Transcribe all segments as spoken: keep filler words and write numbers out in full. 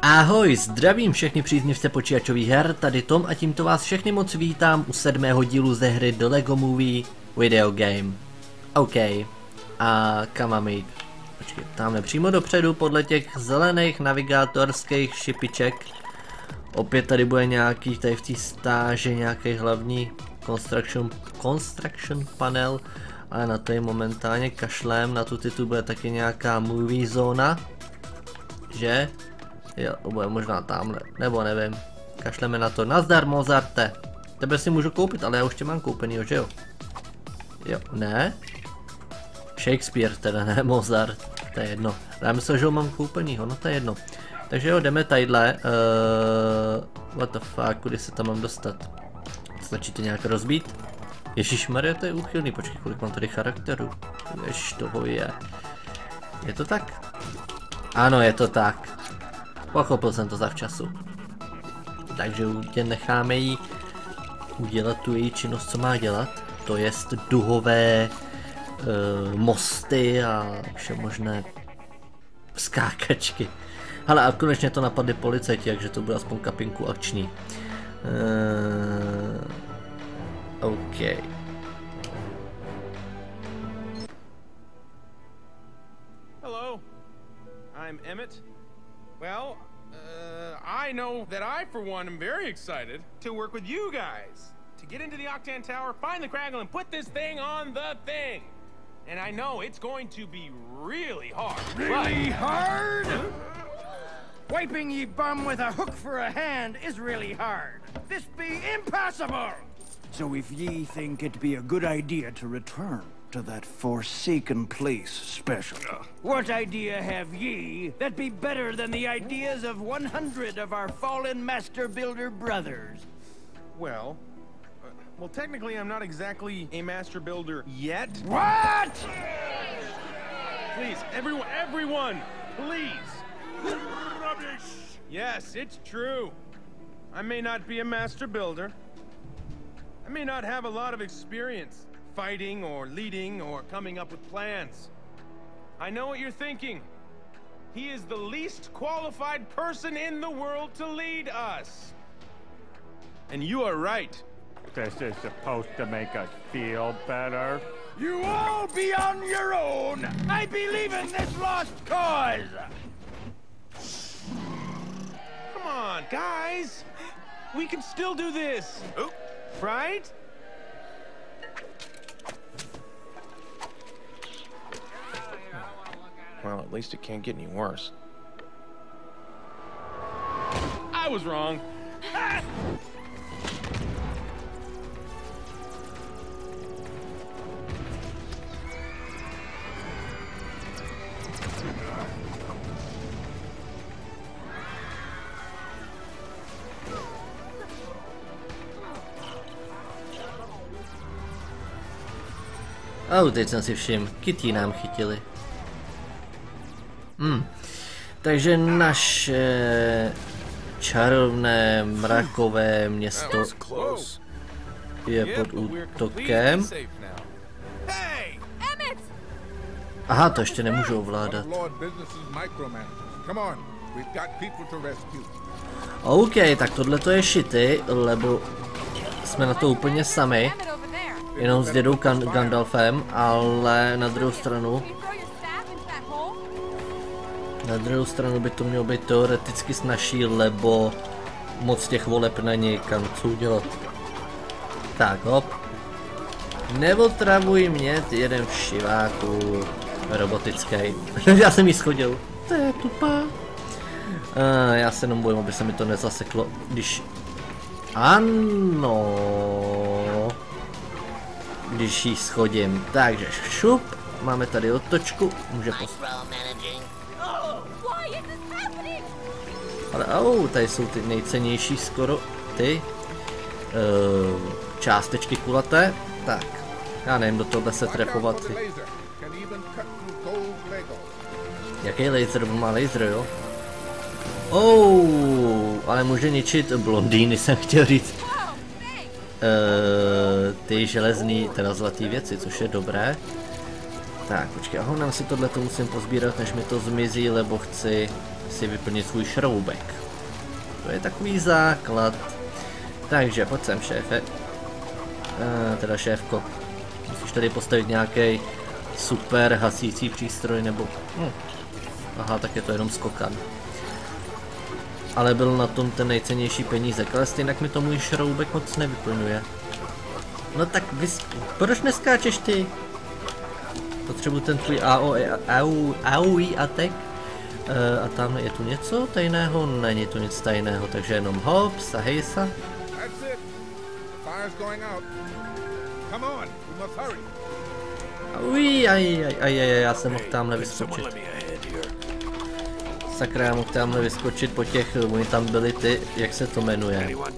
Ahoj, zdravím všechny příznivce počítačových her, tady Tom a tímto vás všechny moc vítám u sedmého dílu ze hry The Lego Movie Video Game. OK. A kam máme jít? Počkej, tamhle přímo dopředu podle těch zelených navigátorských šipiček. Opět tady bude nějaký, tady v té stáži nějaký hlavní construction, construction panel, ale na to je momentálně kašlem, na tu tu bude taky nějaká movie zóna, že? Jo, to bude možná tamhle, nebo nevím. Kašleme na to. Nazdar, Mozarte. Tebe si můžu koupit, ale já už tě mám koupenýho, že jo? Jo, ne? Shakespeare, teda ne Mozart. To je jedno. Já myslel, že ho mám koupenýho, no to je jedno. Takže jo, jdeme tadyhle. Uh, what the fuck, kudy se tam mám dostat? Stačí to nějak rozbít? Ježišmarja, to je úchylný, počkej, kolik mám tady charakterů. Jež toho je. Je to tak? Ano, je to tak. Pochopil jsem to zavčasu. Takže tě necháme jí udělat tu její činnost, co má dělat. To jest duhové uh, mosty a vše možné skákačky. Hele, a konečně to napadli policajti, takže to bude aspoň kapinku akční. Uh, OK. Hello, I'm Emmett. Well, uh, I know that I, for one, am very excited to work with you guys. To get into the Octan Tower, find the Craggle, and put this thing on the thing. And I know it's going to be really hard. Really hard? Wiping ye bum with a hook for a hand is really hard. This be impossible! So if ye think it be a good idea to return to that forsaken place special, what idea have ye that be better than the ideas of one hundred of our fallen master builder brothers? Well, uh, well, technically I'm not exactly a master builder yet. What? Please, everyone, everyone, please. Rubbish. Yes, it's true. I may not be a master builder. I may not have a lot of experience fighting or leading or coming up with plans. I know what you're thinking. He is the least qualified person in the world to lead us. And you are right. This is supposed to make us feel better. You all be on your own. I believe in this lost cause. Come on, guys. We can still do this. Oh. Right? Well, at least it can't get any worse. I was wrong. Ah! Oh, teď jsem si všiml, Kitty nám chytili. Hmm. Takže naše čarovné mrakové město je pod útokem. Aha, to ještě nemůžu ovládat. OK, tak tohle to je šity, lebo jsme na to úplně sami. Jenom s dědou Gandalfem, ale na druhou stranu Na druhou stranu by to mělo být teoreticky snazší, lebo moc těch voleb není kam co udělat. Tak hop. Neotravuj mě, ty jeden v šiváku robotický. Já jsem jí schodil. To je tupá. A já se jenom bojím, aby se mi to nezaseklo, když... Ano. Když jí schodím. Takže šup. Máme tady otočku. Může postavit. Ale au, tady jsou ty nejcennější skoro ty uh, částečky kulaté. Tak, já nevím, do tohle se trefovat. Jaký laser? Má laser, jo? Oh, ale může ničit blondýny, jsem chtěl říct. Uh, ty železný, teda zlatý věci, což je dobré. Tak, počkej, ahoj, nám si tohle to musím pozbírat, než mi to zmizí, lebo chci si vyplnit svůj šroubek. To je takový základ. Takže pojď sem, šéfe. Uh, teda šéfko. Musíš tady postavit nějaký super hasící přístroj nebo... Hm. Aha, tak je to jenom skokan. Ale byl na tom ten nejcennější penízek, ale stejně mi to můj šroubek moc nevyplňuje. No tak vys... proč neskáčeš ty? Potřebuji ten tvůj A O E, A O E attack. Uh, a tam je tu něco tajného? Není tu nic tajného, takže jenom hops a hejsa. Uj, aj, aj, aj, aj, já jsem mohl tamhle vyskočit. Sakra, já mohl tamhle vyskočit po těch, oni tam byli ty, jak se to jmenuje. Uh,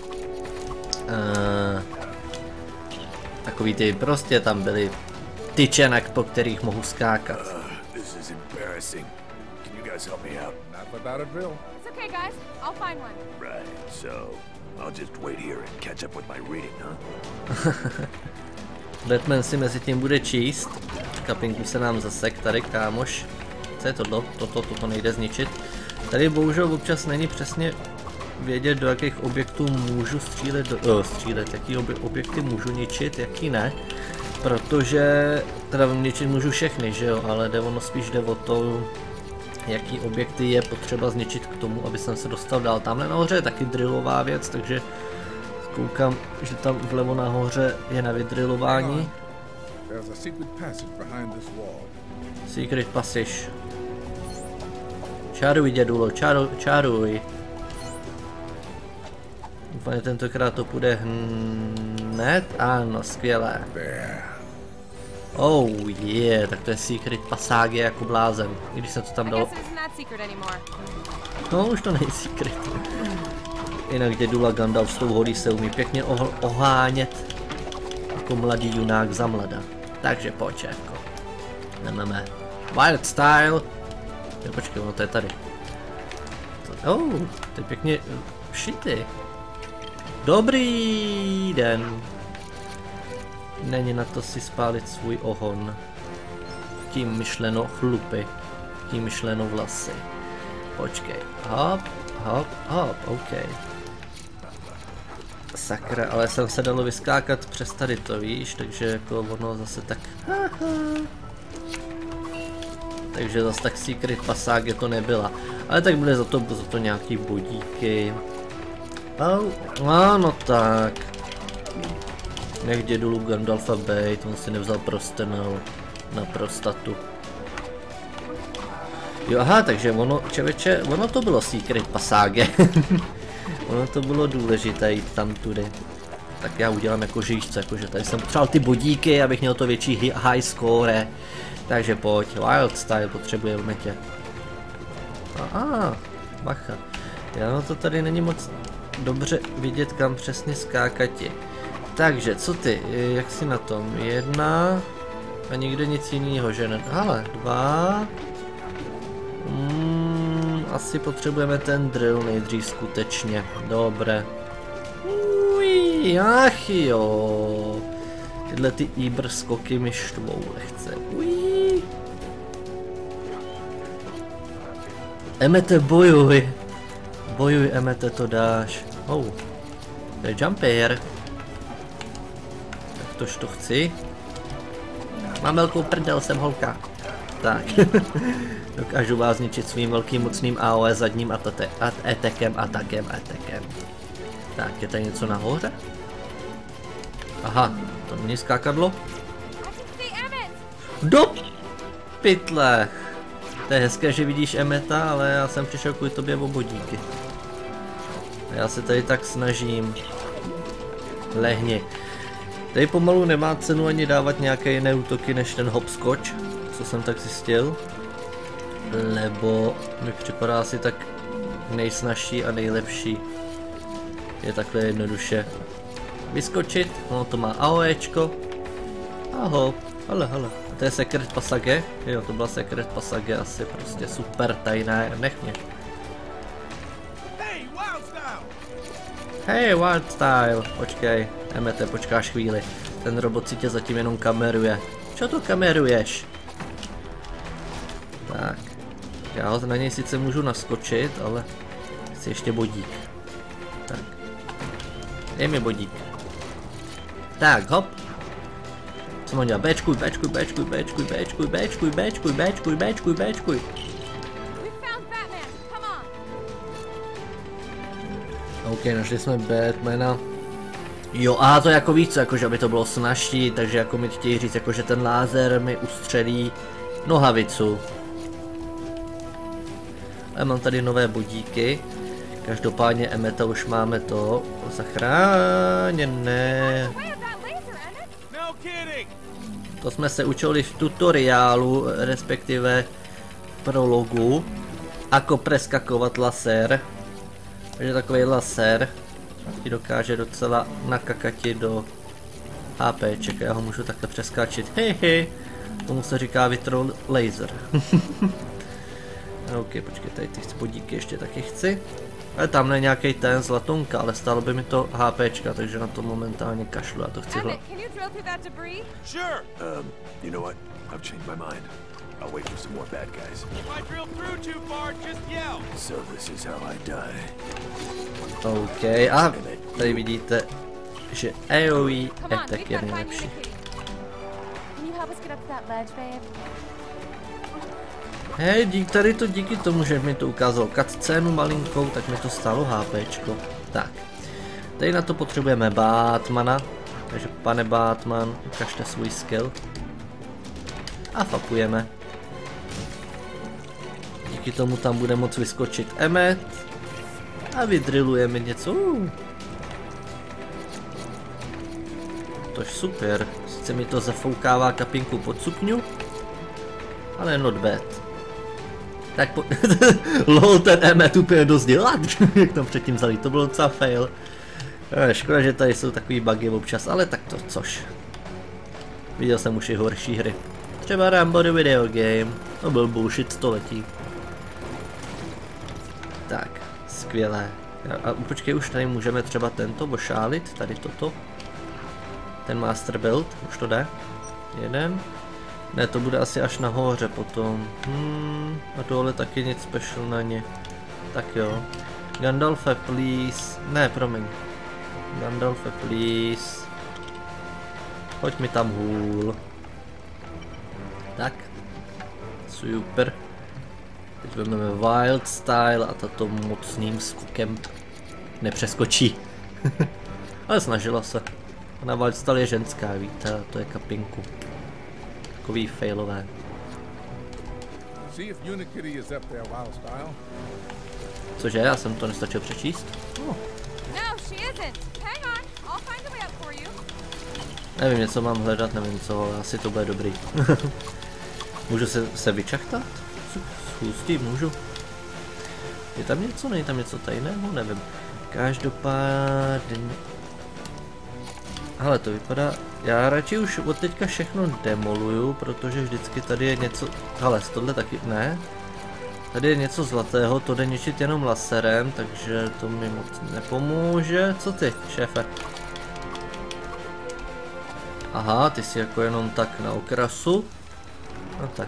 takový ty, prostě tam byli tyčenak, po kterých mohu skákat. Help me out. Not without a drill. It's okay, guys. I'll find one. Right. So, I'll just wait here and catch up with my reading, huh? Batman si mezi tím bude číst. Kapinku se nám zasek tady, kámoš. Co je tohle? Toto, toto nejde zničit. Tady bohužel občas není přesně vědět, do jakých objektů můžu střílet, do, oh, střílet, jaký objekty můžu ničit, jaký ne. Protože, teda ničit můžu všechny, že jo, ale jde ono spíš jde o to, jaký objekty je potřeba zničit k tomu, aby jsem se dostal dál. Tamhle nahoře je taky drillová věc, takže koukám, že tam vlevo nahoře je na vydrillování. Secret passage. Čaruj, dědulo, čaruj, čaruj. Úplně tentokrát to půjde hned. Ano, skvělé. Oh yeah, tak to je secret passage jako blázen. I když se to tam dalo... No, už to není secret. Jinak dědula Gandalf s tou hodí se umí pěkně oh ohánět. Jako mladý junák za mlada. Takže pojď, jako. Nemáme. Wild style. Jo, počkej, ono to je tady. Oh, to je pěkně šity. Dobrý den. Není na to si spálit svůj ohon. Tím myšleno chlupy. Tím myšleno vlasy. Počkej. Hop, hop, hop, OK. Sakra, ale jsem se dalo vyskákat přes tady to, víš, takže jako ono zase tak... Takže zase tak secret passage to nebyla. Ale tak bude za to, za to nějaký bodíky. Oh, ano tak. Nech dědulu Gandalfa bejt, on si nevzal prstenou na prostatu. Jo, aha, takže ono, čeveče, ono to bylo secret passage. Ono to bylo důležité jít tam tudy. Tak já udělám jako žížce, jakože tady jsem potřeboval ty bodíky, abych měl to větší high score. Takže pojď, wild style potřebujeme tě. Aha, bacha. Já no to tady není moc dobře vidět, kam přesně skákati. Takže, co ty, jak jsi na tom? Jedna a nikde nic jiného, že ne? Hele, dva. Mm, asi potřebujeme ten drill nejdřív skutečně. Dobré. Uj, ach jo. Tyhle ty Ibr skoky mi štvou lehce. Uj. Emete, bojuj. Bojuj, Emete, to dáš. Oh. To je jumper. Tak tož to chci. Mám velkou prdel, jsem holka. Tak. Dokážu vás zničit svým velkým mocným A O E zadním atakem, atakem, atakem. Tak, je tady něco nahoře? Aha, to není skákadlo? Do pytle! To je hezké, že vidíš Emeta, ale já jsem přišel kvůli tobě o bodíky. Já se tady tak snažím. Lehni. Tady pomalu nemá cenu ani dávat nějaké jiné útoky než ten hopscotch, co jsem tak zjistil. Lebo mi připadá asi tak nejsnažší a nejlepší. Je takhle jednoduše vyskočit, ono to má AOEčko. Aho, hele, hele. To je secret passage? Jo, to byla secret passage, asi prostě super tajné, nech mě. Hej, wild style, počkej, Emete, počkáš chvíli. Ten robot si tě zatím jenom kameruje. Čo to kameruješ? Tak, já ho na něj sice můžu naskočit, ale chci ještě bodík. Tak. Dej mi bodík. Tak, hop. Co mám dělat? Bčkuj, bčkuj, bčkuj, bčkuj, bčkuj, bčkuj, bčkuj, bčkuj, bčkuj, bčkuj. OK, našli jsme Batmana. Jo, a to jako víc, jakože aby to bylo snažší, takže jako mi chtějí říct, jakože ten lázer mi ustřelí nohavicu. Ale mám tady nové bodíky. Každopádně Emmeta už máme to zachráněné. To jsme se učili v tutoriálu, respektive v prologu, ako preskakovat laser. Takže takový laser ti dokáže docela nakakati do HPček, já ho můžu takhle přeskáčit. Hehe, tomu se říká vitro laser. OK, počkej, tady ty spodíky ještě taky chci. Ale tam je nějaký ten zlatonka, ale stálo by mi to HPčka, takže na to momentálně kašlu, já to chci hledat. Sure. Um, you know what? I've changed my mind. I'll wait for some more bad guys. If I drill through too far, just yell. So this is how I die. OK, a tady vidíte, že A O E attack je nejlepší. Hej, dík, tady to díky tomu, že mi to ukázalo cutscénu malinkou, tak mi to stalo HPčko. Tak, tady na to potřebujeme Batmana, takže pane Batman, ukažte svůj skill. A fakujeme. Díky tomu tam bude moc vyskočit Emmet. A vydrillujeme něco. Tož super, sice mi to zafoukává kapinku pod sukňu, ale not bad. Tak po... lol, ten Emmet úplně dost dělat, jak tam předtím vzali, to bylo docela fail. Škoda, že tady jsou takový bugy občas, ale tak to což. Viděl jsem už i horší hry. Třeba Rambo the Video Game, to byl bullshit století. Tak, skvělé. A počkej, už tady můžeme třeba tento ošálit, tady toto. Ten Master Build, už to jde. Jeden. Ne, to bude asi až nahoře potom. Hmm, a tohle taky nic special na ně. Tak jo. Gandalfe, please. Ne, promiň. Gandalfe, please. Pojď mi tam hůl. Tak. Super. Teď vezmeme Wild Style a tato mocným skokem nepřeskočí. Ale snažila se. Ona Wild Style je ženská, víte, to je kapinku. Takový failové. Cože, já jsem to nestačil přečíst? Oh. Nevím, něco mám hledat, nevím co, ale asi to bude dobrý. Můžu se, se vyčachtat? Hustý, můžu. Je tam něco, není tam něco tajného? Nevím. Každopádně... Ale to vypadá... Já radši už od teďka všechno demoluju, protože vždycky tady je něco... Ale tohle taky... Ne. Tady je něco zlatého, to jde ničit jenom laserem, takže to mi moc nepomůže. Co ty, šéfe? Aha, ty jsi jako jenom tak na okrasu. No tak.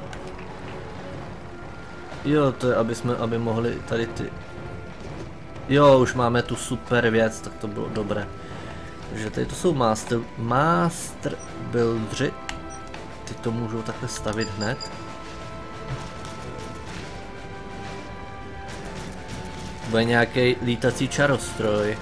Jo, to je, aby jsme, aby mohli tady ty... Jo, už máme tu super věc, tak to bylo dobré. Takže tady to jsou master, master buildři. Ty to můžou takhle stavit hned. Bude nějaký lítací čarostroj.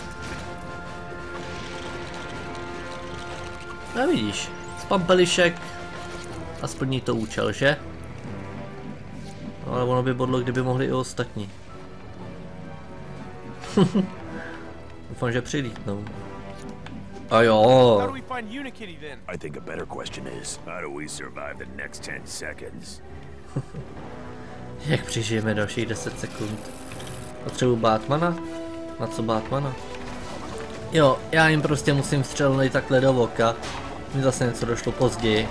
No vidíš, z pampelišek a splní to účel, že? No, ale ono by bodlo, kdyby mohli i ostatní. Doufám, že přilítnou. A jo. I think a better question is, how do we survive the next ten seconds? Jak přežijeme dalších deset sekund? Potřebuji Batmana? Na co Batmana? Jo, já jim prostě musím střelnout takhle do voka. Mi zase něco došlo později.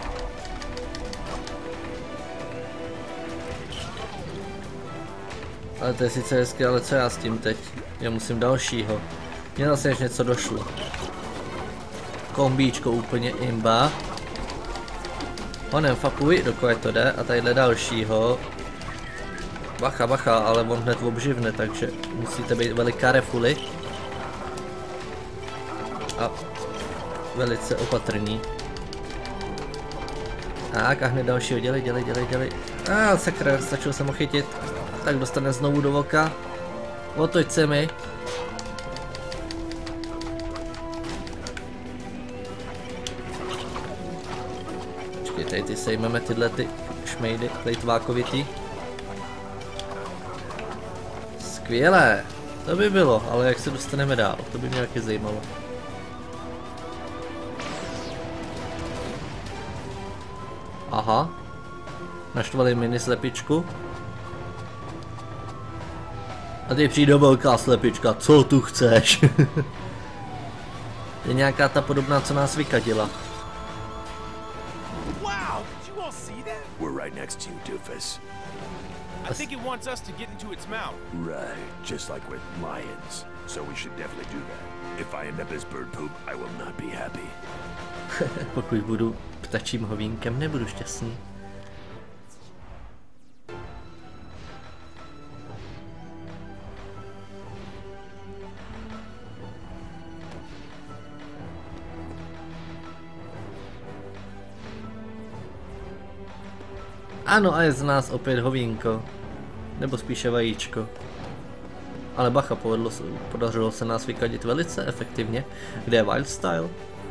Ale to je sice hezky, ale co já s tím teď? Já musím dalšího. Mně zase něco došlo. Kombíčko úplně imba. Honem fapuj, dokud to jde, a tadyhle dalšího. Bacha, bacha, ale on hned obživne, takže musíte být veliká refuli. A velice opatrní. Tak a hned dalšího, dělej, dělej, dělej, dělej. A ah, sakra, stačilo jsem ho chytit. Tak dostane znovu do voka. Otoď se mi. Počkej, tady ty sejmeme tyhle ty šmejdy, plejtvákovitý. Skvělé, to by bylo, ale jak se dostaneme dál, to by mě taky zajímalo. Aha, naštvali mini slepičku. A teď přijde velká slepička, co tu chceš? Je nějaká ta podobná, co nás vykadila. Wow, did you all see that? We're right next to you, doofus. I think it wants us to get into its mouth. Right, just like with lions. So we should definitely do that. If I end up as bird poop, I will not be happy. Pokud budu ptačím hovínkem, nebudu šťastný. Ano, a je z nás opět hovínko. Nebo spíše vajíčko. Ale bacha, povedlo se, podařilo se nás vykadit velice efektivně. Kde je Wildstyle?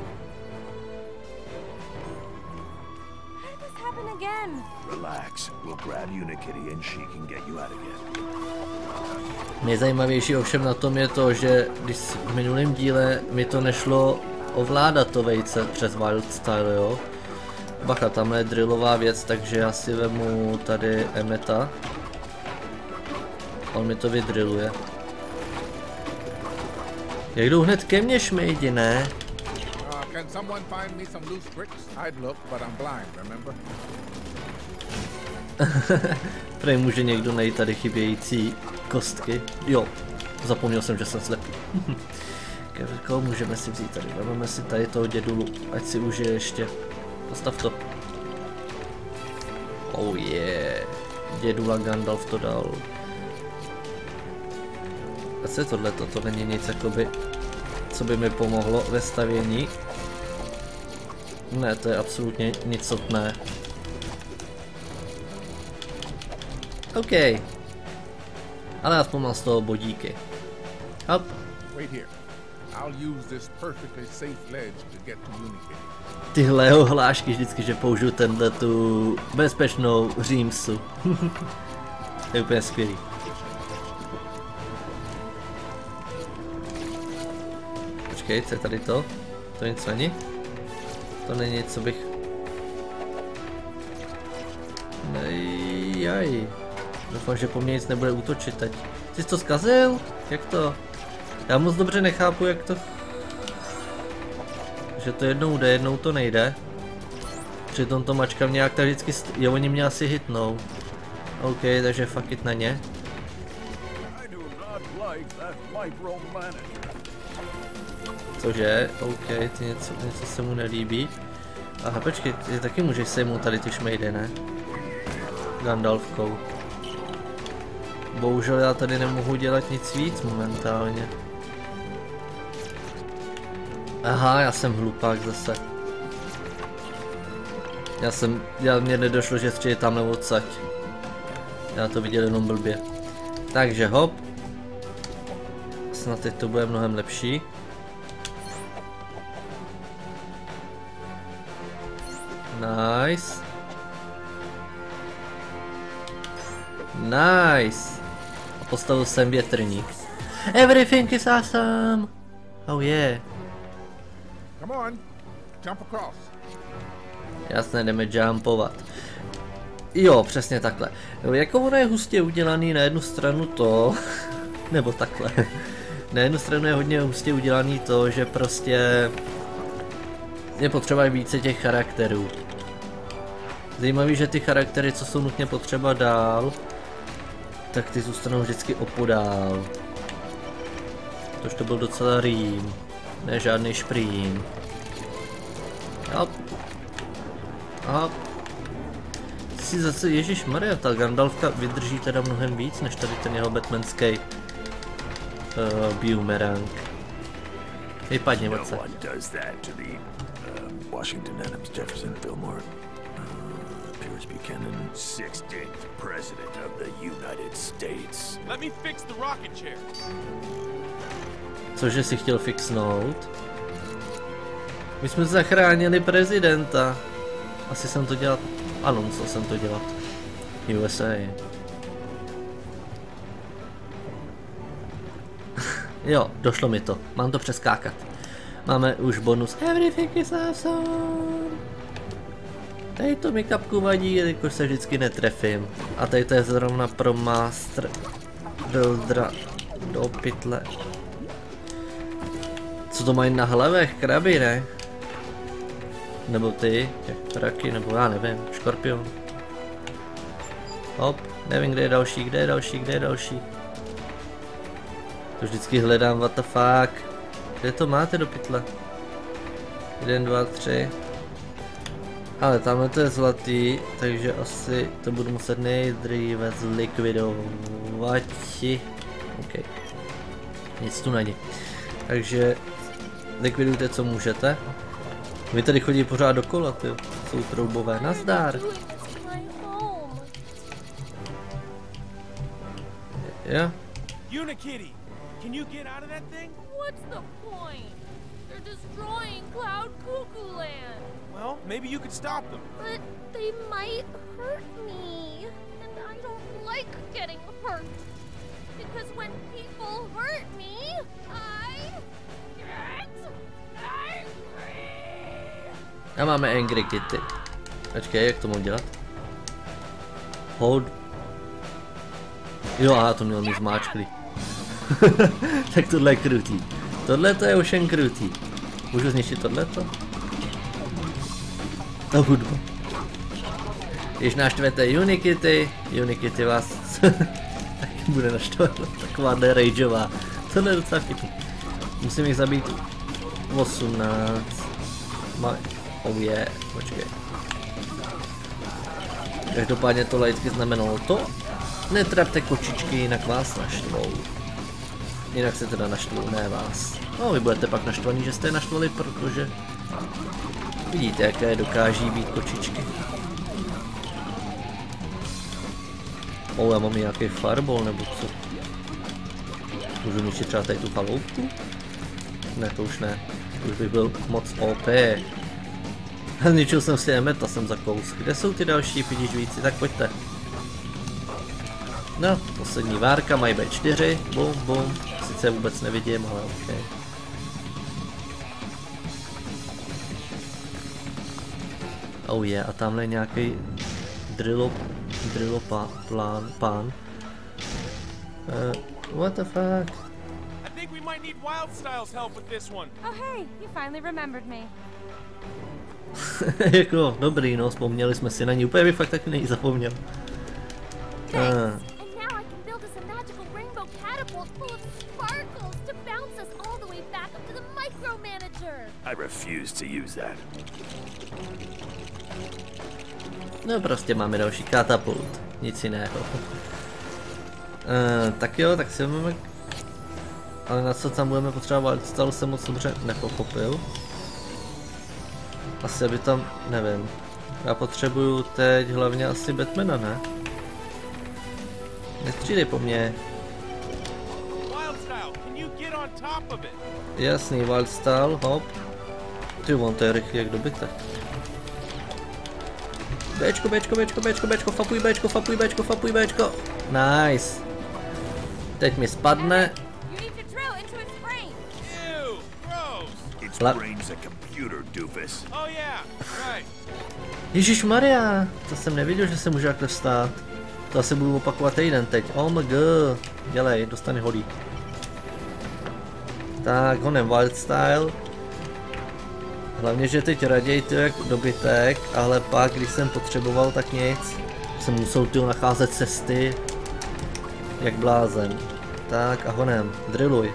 Relax, we'll grab Unikitty and she can get you out again. Nejzajímavější ovšem na tom je to, že když v minulém díle mi to nešlo ovládat to vejce přes Wildstyle, jo. Bacha, tam je drillová věc, takže já si vemu tady Emmeta. On mi to vydrilluje. Jak jdou hned ke mně šmejdi, ne? Prej může někdo najít tady chybějící kostky. Jo, zapomněl jsem, že jsem slepý. Koho můžeme si vzít tady? Vezmeme si tady toho dědulu, ať si užije ještě. Postav to. Oh yeah. Dědula Gandalf to dal. A co je tohleto? To není nic jakoby, co by mi pomohlo ve stavění. Ne, to je absolutně nicotné. OK. Ale aspoň mám z toho bodíky. Hop. Tyhle ohlášky vždycky, že použiju tenhle tu bezpečnou římsu. To je úplně skvělý. Počkej, co je tady to? To nic není? To není nic, co bych... Nejaj. Doufám, že po mně nic nebude útočit teď. Ty jsi to zkazil? Jak to? Já moc dobře nechápu, jak to... Že to jednou jde, jednou to nejde. Přitom to mačka nějak tak vždycky... St... Jo, oni mě asi hitnou. OK, takže fuck it na ně. Cože? OK, ty něco, něco se mu nelíbí. Aha, počkej, ty taky můžeš sejmout tady ty šmejdy, ne? Gandalfkou. Bohužel já tady nemohu dělat nic víc momentálně. Aha, já jsem hlupák zase. Já jsem, já mě nedošlo, že střije tamhle odsaď. Já to viděl jenom blbě. Takže hop. Snad teď to bude mnohem lepší. Nice. Nice. A postavil jsem větrník. Everything is awesome. Oh yeah. Come on. Jump across. Jasně, jdeme jumpovat. Jo, přesně takhle. Jako ono je hustě udělaný na jednu stranu to, nebo takhle. Na jednu stranu je hodně hustě udělaný to, že prostě je potřeba více těch charakterů. Zajímavý, že ty charaktery, co jsou nutně potřeba dál, tak ty zůstanou vždycky opodál. Tož to byl docela rým, ne žádný šprým. Hop. Hop. si zase, ježišmarja, ta Gandalfka vydrží teda mnohem víc, než tady ten jeho batmanský uh, boomerang. Vypadně, moc se. Washington, Adams, Jefferson, Fillmore, uh, Pierce Buchanan, sixteenth President of the United States. Let me fix the rocket chair. Cože si chtěl fixnout? My jsme zachránili prezidenta. Asi jsem to dělat. Ano, musel jsem to dělat. U S A. Jo, došlo mi to. Mám to přeskákat. Máme už bonus Everything is awesome. Tady to mi kapku vadí, jakož se vždycky netrefím. A tady to je zrovna pro Master Buildera do pytle. Co to mají na hlavech? Kraby, ne? Nebo ty, jak raky, nebo já nevím, škorpion. Hop, nevím, kde je další, kde je další, kde je další. To vždycky hledám, what the fuck. Kde to máte do pytle? Jeden, dva, tři. Ale tamhle to je zlatý, takže asi to budu muset nejdříve zlikvidovat. OK. Nic tu není. Takže likvidujte, co můžete. Vy tady chodí pořád dokola, ty jsou troubové. Nazdar. Jo. Unikitty, can you get out of that thing? What's the point? They're destroying Cloud Cuckoo Land. Well, maybe you could stop them. But they might hurt me. And I don't like getting hurt. Because when people hurt me, I get angry. A máme Angry Kitty. Počkej, jak to mám dělat? Hold. Jo, aha, to měl mít zmáčklý. Tak tohle je krutý. Tohle to je už jen krutý. Můžu zničit tohleto? To hudba. Když naštvete Unikitty, Unikitty vás taky bude naštvat. Taková rageová. Tohle je docela vtipný. Musím jich zabít osmnáct. Má... Oh yeah, počkej. Každopádně to vždycky znamenalo to. Netrapte kočičky, jinak vás naštvou. Jinak se teda naštvou, ne vás. No, vy budete pak naštvaný, že jste je naštvali, protože vidíte, jaké dokáží být kočičky. O, já mám nějaký fireball nebo co? Můžu ničit třeba tady tu chaloupku? Ne, to už ne. Už bych byl moc O P. Zničil jsem si Emeta, jsem za kous. Kde jsou ty další pidižvíci? Tak pojďte. No, poslední várka, mají B čtyři, bum, bum. Sice vůbec nevidím, ale ok. Oh je, yeah, a tamhle je nějaký drillo, drillo pá, plán, pán. Uh, what the fuck? I think we might need Wildstyle's help with this one. Oh hey, you finally remembered me. Jako, dobrý, no, vzpomněli jsme si na ní, úplně by fakt taky nejzapomněl. Uh. I refuse to use that. No prostě máme další katapult, nic jiného. Uh, tak jo, tak si máme... Ale na co tam budeme potřebovat, stalo jsem moc dobře nepochopil. Asi aby tam, nevím. Já potřebuju teď hlavně asi Batmana, ne? Nestřídej po mně. Jasný, Wildstyle, hop. Ty, on to je rychlý jak dobytek. Bčko, bčko, bčko, bčko, bčko, fapuj bčko, fapuj bčko, fapuj bčko. Nice. Teď mi spadne. La... Ježišmarja, to jsem nevěděl, že se může takhle vstát. To asi budu opakovat týden teď. Oh my god. Dělej, dostane holí. Tak, honem Wildstyle. Hlavně, že teď raději ty jak dobytek, ale pak, když jsem potřeboval, tak nic. Jsem musel tu nacházet cesty. Jak blázen. Tak a honem, drilluj.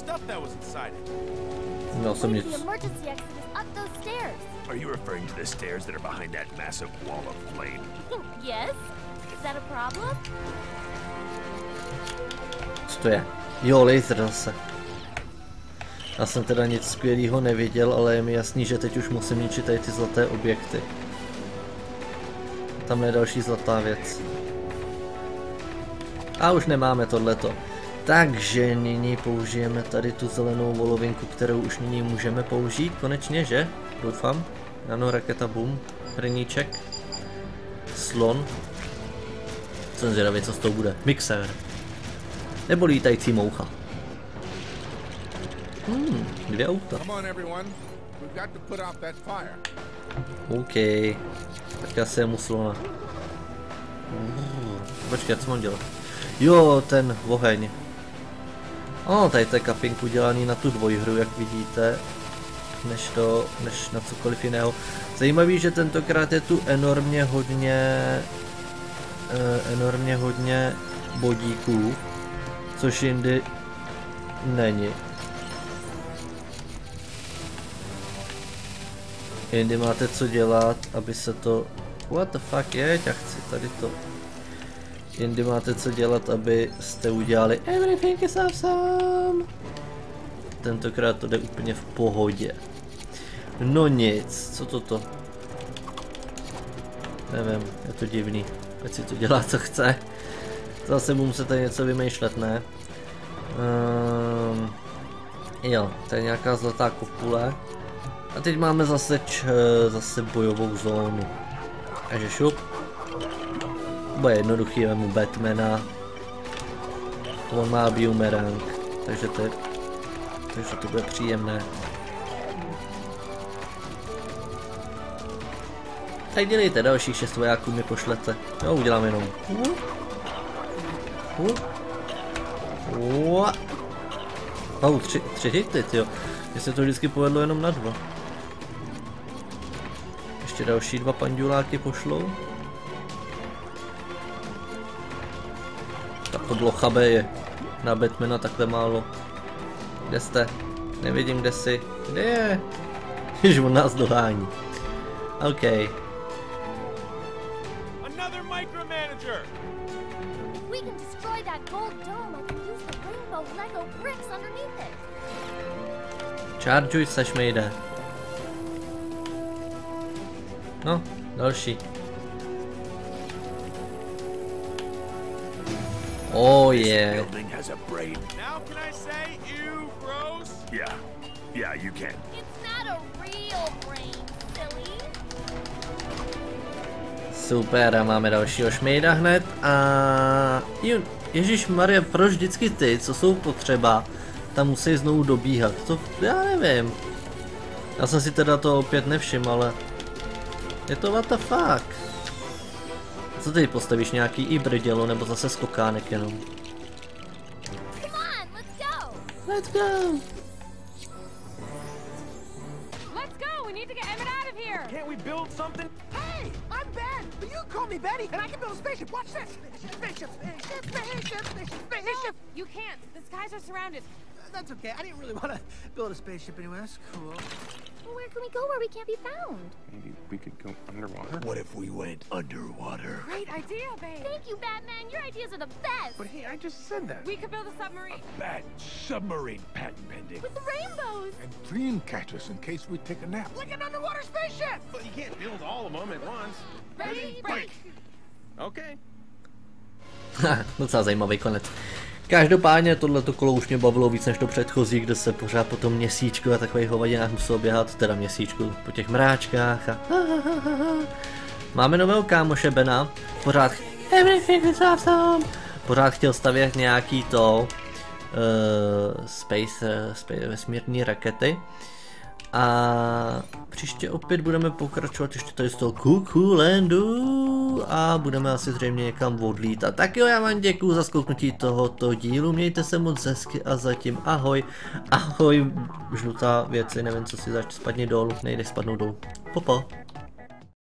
stuff that was inside it. No, jsem nic. The emergency exit is up those stairs. Are you referring to the stairs that are behind that massive wall of flame? Yes? Is that a problem? Co to je? Jo, laser zase. Já jsem teda nic skvělého neviděl, ale je mi jasný, že teď už musím ničit tady ty zlaté objekty. Tam je další zlatá věc. A už nemáme tohleto. Takže nyní použijeme tady tu zelenou volovinku, kterou už nyní můžeme použít. Konečně, že? Doufám. Ano, raketa, boom. Hrníček. Slon. Jsem zvědavý, co z toho bude. Mixer. Nebo lítající moucha. Hmm, dvě auta. OK. Tak já se jemu slona. Uh, počkej, co mám dělat? Jo, ten oheň. O, tady to je kapinku dělaný na tu dvojhru, jak vidíte. Než to, než na cokoliv jiného. Zajímavý, že tentokrát je tu enormně hodně... Eh, enormně hodně bodíků. Což jindy není. Jindy máte co dělat, aby se to... What the fuck je, já chci tady to... Jindy máte co dělat, aby jste udělali everything is awesome. Tentokrát to jde úplně v pohodě. No nic, co toto? Nevím, je to divný. Ať si to dělá, co chce. Zase budu muset tady něco vymýšlet, ne? Um, jo, tady je nějaká zlatá kopule. A teď máme zase, č, zase bojovou zónu. Takže šup. Bude jednoduchý, vemu Batmana. On má boomerang, takže to, je, takže to bude příjemné. Tak dělejte, dalších šest vojáků mi pošlete. Jo, udělám jenom. Oh, tři, tři hity, jo. Mně se to vždycky povedlo jenom na dva. Ještě další dva panduláky pošlou. Tak to bylo chabé je. Na Batmana takhle málo. Kde jste? Nevidím, kde jsi. Kde je? Jež on nás dohání. OK. Another micromanager. If we can destroy that gold dome, I can use the rainbow Lego bricks underneath it. Charguj se, šmejde. No, další. Oh yeah. Building has a brain. Now can I say you gross? Yeah, yeah, you can. It's not a real brain, silly. Super, a máme dalšího šmejda hned a... Jo, ježišmarja, proč vždycky ty, co jsou potřeba, tam musí znovu dobíhat, to já nevím. Já jsem si teda to opět nevšiml, ale... Je to what the fuck? Co ty postavíš, nějaký i brdělo, nebo zase skokánek jenom? Come on, let's go. Let's go! Let's go! We need to get Emmett out of here! Can't we build something? Hey, I'm Ben, but you can call me Betty, and I can build a spaceship. Watch this. Spaceship, spaceship, spaceship, spaceship, spaceship. No, you can't. The skies are surrounded. That's okay. I didn't really want to build a spaceship anyway. That's cool. Well, where can we go where we can't be found? Maybe we could go underwater. What if we went underwater? Great idea, babe. Thank you, Batman. Your ideas are the best. But hey, I just said that. We could build a submarine. Bad submarine patent pending. With the rainbows. And dream catchers in case we take a nap. Like an underwater spaceship. But you can't build all of them at once. Ready, break! Okay. Docela zajímavý konec. Každopádně tohleto kolo už mě bavilo víc než to předchozí, kde se pořád po tom měsíčku a takových hovadinách muselo běhat, teda měsíčku, po těch mráčkách a máme nového kámoše Bena, pořád everything is awesome. Pořád chtěl stavět nějaký to uh, space, uh, space, vesmírné rakety. A příště opět budeme pokračovat ještě tady z toho Kukulandu a budeme asi zřejmě někam odlítat. Tak jo, já vám děkuju za zkouknutí tohoto dílu, mějte se moc hezky a zatím ahoj, ahoj žlutá věci, nevím co si zač, spadni dolů, nejde spadnout dolů, popo.